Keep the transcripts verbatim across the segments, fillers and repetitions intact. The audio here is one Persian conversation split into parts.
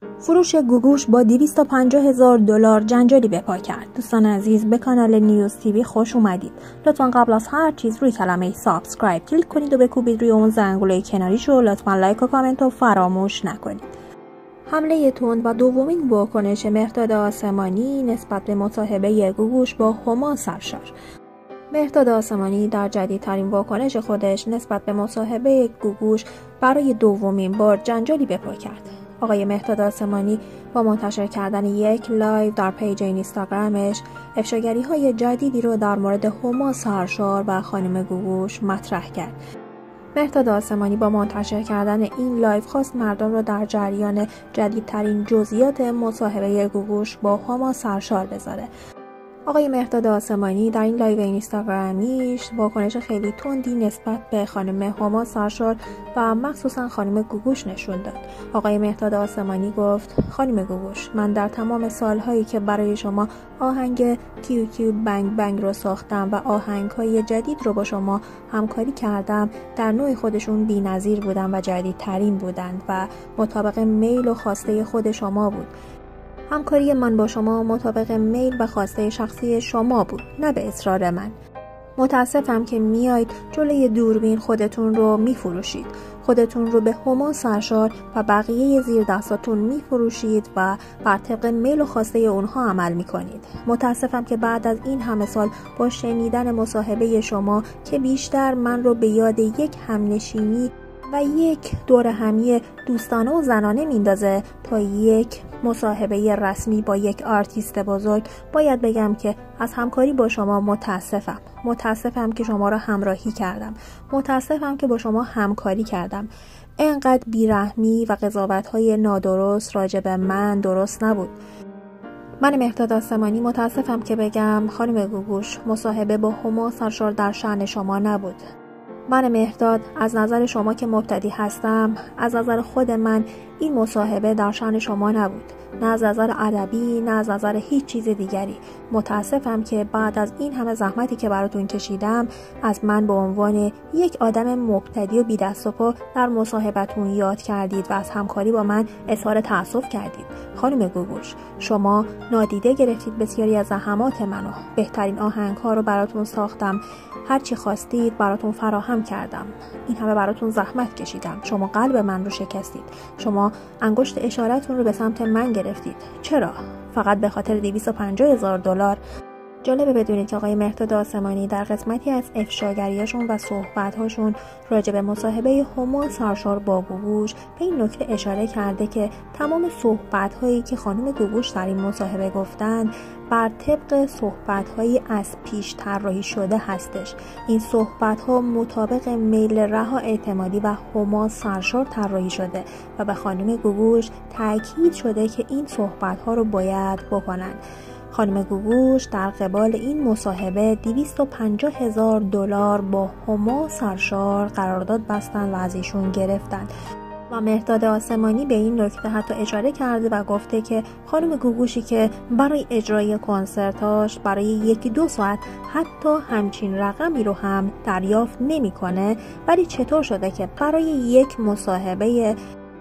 فروش گوگوش با دویست و پنجاه هزار دلار جنجالی به پا کرد. دوستان عزیز، به کانال نیوز تیوی خوش اومدید. لطفاً قبل از هر چیز روی کلمه سابسکرایب کلیک کنید و بکوبید روی اون زنگوله کناریشو. لطفاً لایک و کامنت رو فراموش نکنید. حمله تند و دومین واکنش مهرداد آسمانی نسبت به مصاحبه گوگوش با هما سرشار. مهرداد آسمانی در جدیدترین واکنش خودش نسبت به مصاحبه گوگوش برای دومین بار جنجالی به پا کرد. آقای مهرداد آسمانی با منتشر کردن یک لایو در پیج اینستاگرامش افشاگری های جدیدی رو در مورد هما سرشار و خانم گوگوش مطرح کرد. مهرداد آسمانی با منتشر کردن این لایو خواست مردم رو در جریان جدیدترین جزئیات مصاحبه گوگوش با هما سرشار بذاره. آقای مهرداد آسمانی در این لایو اینستاگرامیش واکنش خیلی تندی نسبت به خانم هما سرشار و مخصوصا خانم گوگوش نشون داد. آقای مهرداد آسمانی گفت: خانم گوگوش، من در تمام سالهایی که برای شما آهنگ کیو کیو بنگ بنگ رو ساختم و آهنگ‌های جدید رو با شما همکاری کردم، در نوع خودشون بی‌نظیر بودن و جدیدترین بودند و مطابق میل و خواسته خود شما بود. همکاری من با شما مطابق میل و خواسته شخصی شما بود، نه به اصرار من. متاسفم که میایید جلوی دوربین خودتون رو میفروشید. خودتون رو به هما سرشار و بقیه زیر دستاتون میفروشید و بر طبق میل و خواسته اونها عمل میکنید. متاسفم که بعد از این همه سال با شنیدن مصاحبه شما که بیشتر من رو به یاد یک همنشینی و یک دور همی دوستانه و زنانه میندازه تا یک مصاحبه رسمی با یک آرتیست بزرگ، باید بگم که از همکاری با شما متاسفم. متاسفم که شما را همراهی کردم. متاسفم که با شما همکاری کردم. اینقدر بیرحمی و قضاوت‌های نادرست راجع به من درست نبود. من مهرداد آسمانی متاسفم که بگم خانم گوگوش، مصاحبه با هما سرشار در شأن شما نبود. من مهرداد از نظر شما که مبتدی هستم، از نظر خود من این مصاحبه در شأن شما نبود، نه از نظر ادبی، نه از نظر هیچ چیز دیگری. متاسفم که بعد از این همه زحمتی که براتون کشیدم، از من به عنوان یک آدم مبتدی و بی دست و پا در مصاحبتون یاد کردید و از همکاری با من اظهار تأسف کردید. خانم گوگوش، شما نادیده گرفتید بسیاری از زحمات منو. بهترین آهنگ ها رو براتون ساختم، هر چی خواستید براتون فراهم کردم. این همه براتون زحمت کشیدم. شما قلب من رو شکستید. شما انگشت اشارتون رو به سمت من گرفتید. چرا؟ فقط به خاطر دویست و پنجاه هزار دلار؟ جالبه بدونید که آقای مهرداد آسمانی در قسمتی از افشاگریاشون و صحبت‌هاشون راجع به مصاحبه هما سرشار با گوگوش به این نکته اشاره کرده که تمام صحبت‌هایی که خانم گوگوش در این مصاحبه گفتن بر طبق صحبت‌هایی از پیش طراحی شده هستش. این صحبت‌ها مطابق میل رها اعتمادی و هما سرشار طراحی شده و به خانم گوگوش تاکید شده که این صحبت‌ها رو باید بکنن. خانم گوگوش در قبال این مصاحبه دویست و پنجاه هزار دلار با هما سرشار قرارداد بستن و از ایشون گرفتن و مهرداد آسمانی به این نکته حتی اشاره کرده و گفته که خانم گوگوشی که برای اجرای کنسرتاش برای یکی دو ساعت حتی همچین رقمی رو هم دریافت نمی‌کنه، ولی چطور شده که برای یک مصاحبه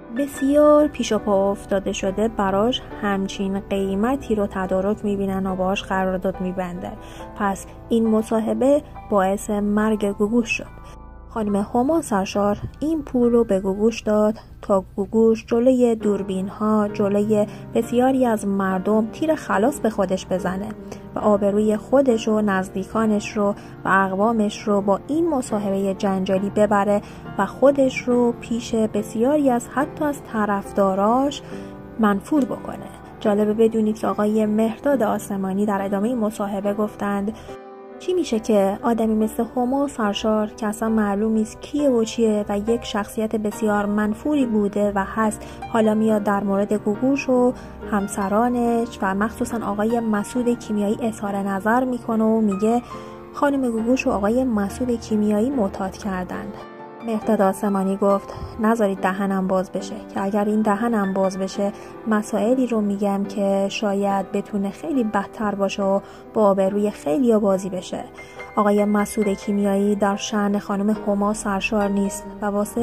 بسیار پیش و پا افتاده شده براش همچین قیمتی رو تدارک میبینن و باش قرارداد میبنده. پس این مصاحبه باعث مرگ گوگوش شد. خانم هما سرشار این پول رو به گوگوش داد تا گوگوش جلوی دوربین ها، جلوی بسیاری از مردم تیر خلاص به خودش بزنه و آبروی خودش و نزدیکانش رو و اقوامش رو با این مصاحبه جنجالی ببره و خودش رو پیش بسیاری از حتی از طرفداراش منفور بکنه. جالبه بدونید که آقای مهرداد آسمانی در ادامه مصاحبه گفتند چی میشه که آدمی مثل هما سرشار که اصلا معلوم نیست کیه و چیه و یک شخصیت بسیار منفوری بوده و هست، حالا میاد در مورد گوگوش و همسرانش و مخصوصا آقای مسعود کیمیایی اظهار نظر میکنه و میگه خانم گوگوش و آقای مسعود کیمیایی معتاد کردند. مهرداد آسمانی گفت نذارید دهنم باز بشه، که اگر این دهنم باز بشه مسائلی رو میگم که شاید بتونه خیلی بدتر باشه و با آبروی خیلی بازی بشه. آقای مسعود کیمیایی در شأن خانم هما سرشار نیست و واسه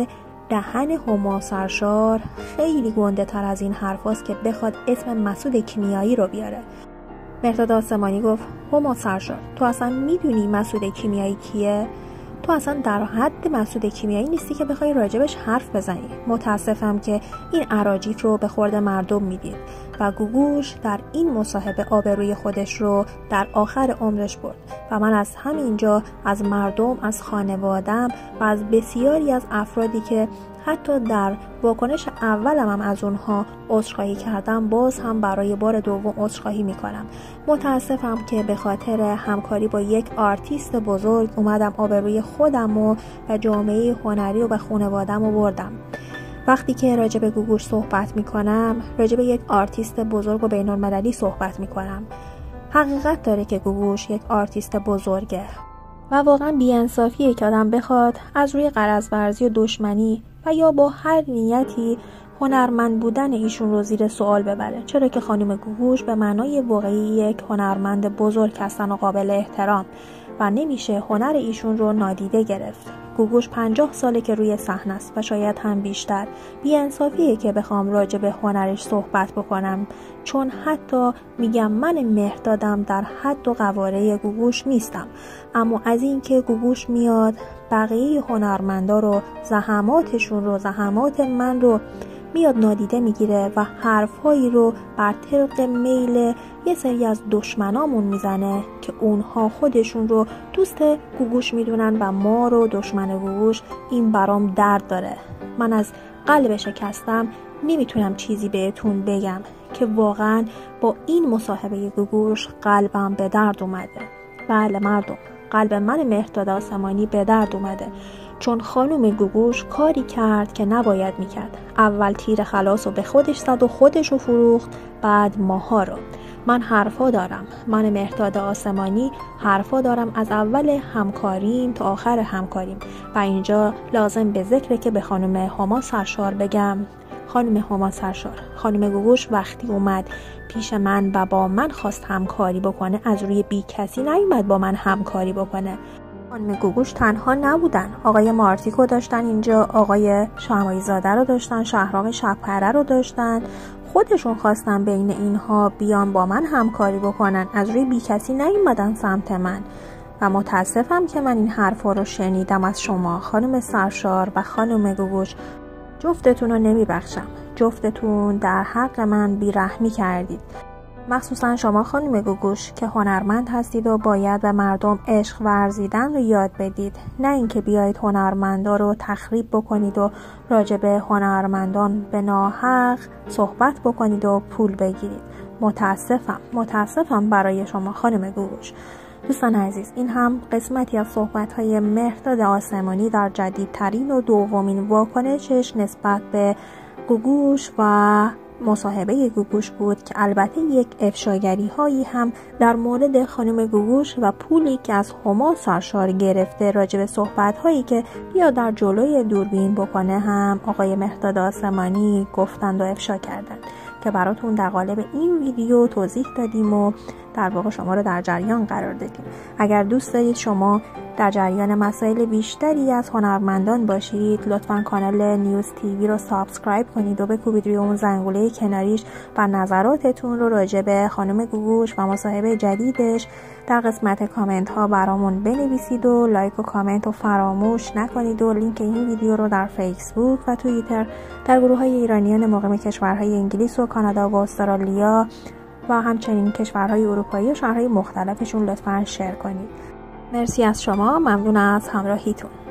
دهن هما سرشار خیلی گنده تر از این حرف هست که بخواد اسم مسعود کیمیایی رو بیاره. مهرداد آسمانی گفت هما سرشار، تو اصلا میدونی مسعود کیمیایی کیه؟ تو اصلا در حد مسعود کیمیایی نیستی که بخوای راجبش حرف بزنی. متاسفم که این اراجیف رو به خورد مردم میدید و گوگوش در این مصاحبه آبروی خودش رو در آخر عمرش برد و من از همینجا از مردم، از خانوادم و از بسیاری از افرادی که حتی در واکنش اولم هم از اونها عذرخواهی کردم، باز هم برای بار دوم عذرخواهی میکنم. متاسفم که به خاطر همکاری با یک آرتیست بزرگ اومدم آبروی خودم و, و جامعه هنری و به خانوادم رو بردم. وقتی که راجع به گوگوش صحبت میکنم، راجع به یک آرتیست بزرگ و بین المللی صحبت میکنم. حقیقت داره که گوگوش یک آرتیست بزرگه و واقعا بی‌انصافیه که آدم بخواد از روی غرض ورزی و دشمنی و یا با هر نیتی هنرمند بودن ایشون رو زیر سوال ببره، چرا که خانم گوگوش به معنای واقعی یک هنرمند بزرگ هستن و قابل احترام و نمیشه هنر ایشون رو نادیده گرفت. گوگوش پنجاه ساله که روی صحنه است و شاید هم بیشتر. بی‌انصافیه که بخوام راجع به هنرش صحبت بکنم، چون حتی میگم من مهردادم در حد و قواره گوگوش نیستم، اما از این که گوگوش میاد بقیه هنرمندا رو، زحماتشون رو، زحمات من رو میاد نادیده میگیره و حرفهایی رو بر طبق میل یه سری از دشمنامون میزنه که اونها خودشون رو دوست گوگوش میدونن و ما رو دشمن گوگوش، این برام درد داره. من از قلب شکستم نمیتونم چیزی بهتون بگم که واقعا با این مصاحبه گوگوش قلبم به درد اومده. بله مردم، قلب من مهرداد آسمانی به درد اومده، چون خانم گوگوش کاری کرد که نباید میکرد. اول تیر خلاص رو به خودش زد و خودش رو فروخت، بعد ماها رو. من حرفا دارم، من مهرداد آسمانی حرفا دارم از اول همکاریم تا آخر همکاریم و اینجا لازم به ذکره که به خانم هما سرشار بگم. خانم هما سرشار، خانم گوگوش وقتی اومد پیش من و با من خواست همکاری بکنه، از روی بی کسی نیومد با من همکاری بکنه. خانم گوگوش تنها نبودن، آقای مارتیکو داشتن اینجا، آقای شمایی زاده رو داشتن، شهرام شبپره رو داشتن. خودشون خواستن بین اینها بیان با من همکاری بکنن، از روی بی کسی نیومدن سمت من و متاسفم که من این حرفا رو شنیدم از شما خانم سرشار و خانم گوگوش. جفتتون رو نمیبخشم، جفتتون در حق من بیرحمی کردید، مخصوصا شما خانم گوگوش که هنرمند هستید و باید به مردم عشق ورزیدن رو یاد بدید، نه اینکه بیایید هنرمندا رو تخریب بکنید و راجع به هنرمندان به ناحق صحبت بکنید و پول بگیرید. متاسفم متاسفم برای شما خانم گوگوش. دوستان عزیز، این هم قسمتی از صحبت‌های مهرداد آسمانی در جدیدترین و دومین واکنشش نسبت به گوگوش و مصاحبه گوگوش بود که البته یک افشاگری هایی هم در مورد خانم گوگوش و پولی که از هما سرشار گرفته راجع به صحبت هایی که بیا در جلوی دوربین بکنه هم آقای مهرداد آسمانی گفتند و افشا کردند که براتون در قالب این ویدیو توضیح دادیم و در واقع شما رو در جریان قرار دادیم. اگر دوست دارید شما در جریان مسائل بیشتری از هنرمندان باشید، لطفاً کانال نیوز تیوی رو سابسکرایب کنید و بکوبید روی اون زنگوله کناریش و نظراتتون رو راجع به خانم گوگوش و مصاحبه جدیدش در قسمت کامنت ها برامون بنویسید و لایک و کامنت رو فراموش نکنید و لینک این ویدیو رو در فیسبوک و توییتر در گروه های ایرانیان مقیم کشورهای انگلیس و کانادا و استرالیا و همچنین کشورهای اروپایی و شهرهای مختلفشون لطفاً شیر کنید. مرسی از شما، ممنون از همراهیتون.